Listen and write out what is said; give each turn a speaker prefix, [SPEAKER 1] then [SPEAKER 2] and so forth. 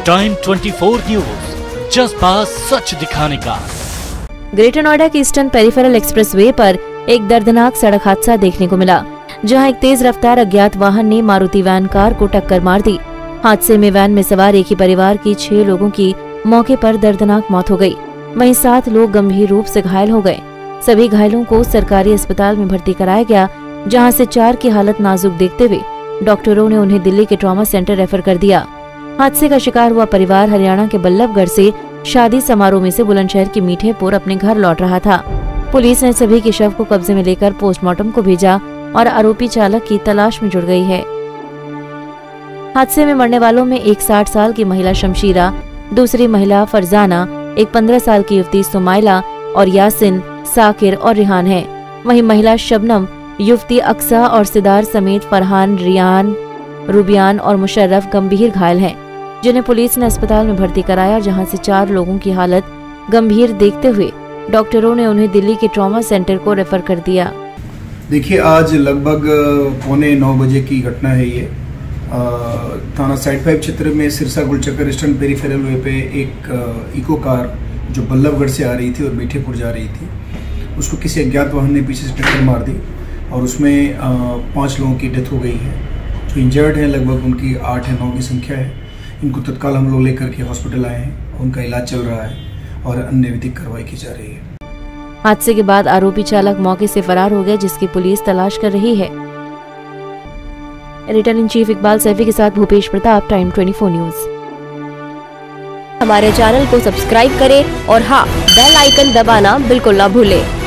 [SPEAKER 1] Time 24 news, जज्बा सच दिखाने का।
[SPEAKER 2] ग्रेटर नोएडा के ईस्टर्न पेरिफेरल एक्सप्रेसवे पर एक दर्दनाक सड़क हादसा देखने को मिला, जहां एक तेज रफ्तार अज्ञात वाहन ने मारुति वैन कार को टक्कर मार दी। हादसे में वैन में सवार एक ही परिवार की 6 लोगों की मौके पर दर्दनाक मौत हो गई, वहीं 7 लोग गंभीर रूप से घायल हो गए। सभी घायलों को सरकारी अस्पताल में भर्ती कराया गया, जहां से 4 की हालत नाजुक देखते हुए डॉक्टरों ने उन्हें दिल्ली के ट्रॉमा सेंटर रेफर कर दिया। हादसे का शिकार हुआ परिवार हरियाणा के बल्लभगढ़ से शादी समारोह में से बुलंदशहर के मीठेपुर अपने घर लौट रहा था। पुलिस ने सभी के शव को कब्जे में लेकर पोस्टमार्टम को भेजा और आरोपी चालक की तलाश में जुट गई है। हादसे में मरने वालों में एक 60 साल की महिला शमशीरा, दूसरी महिला फरजाना, एक 15 साल की युवती सुमाइला और यासिन, साकिर और रिहान है। वहीं महिला शबनम, युवती अक्सा और सिदार समेत फरहान, रियान, रुबियान और मुशर्रफ गंभीर घायल हैं, जिन्हें पुलिस ने अस्पताल में भर्ती कराया, जहां से 4 लोगों की हालत गंभीर देखते हुए डॉक्टरों ने उन्हें दिल्ली के ट्रॉमा सेंटर को रेफर कर दिया।
[SPEAKER 3] देखिए, आज लगभग 8:45 बजे की घटना है ये। थाना साइड 5 क्षेत्र में सिरसा गुलचक्कर ईस्टर्न पेरिफेरल वे पे एक इको कार जो बल्लभगढ़ से आ रही थी और मीठेपुर जा रही थी, उसको किसी अज्ञात वाहन ने पीछे से टक्कर मार दी और उसमें 5 लोगों की डेथ हो गई है। जो इंजर्ड हैं लगभग उनकी 8 या 9 की संख्या है। इनको तत्काल हम लोग लेकर के हॉस्पिटल आए हैं, उनका इलाज चल रहा है और अन्य विधिक कार्रवाई की जा रही है।
[SPEAKER 2] हादसे के बाद आरोपी चालक मौके से फरार हो गया, जिसकी पुलिस तलाश कर रही है। Editor in chief Iqbal Saifi के साथ भूपेश प्रताप, टाइम 24 न्यूज।
[SPEAKER 4] हमारे चैनल को सब्सक्राइब करें और हाँ, बेल आइकन दबाना बिल्कुल ना भूलें।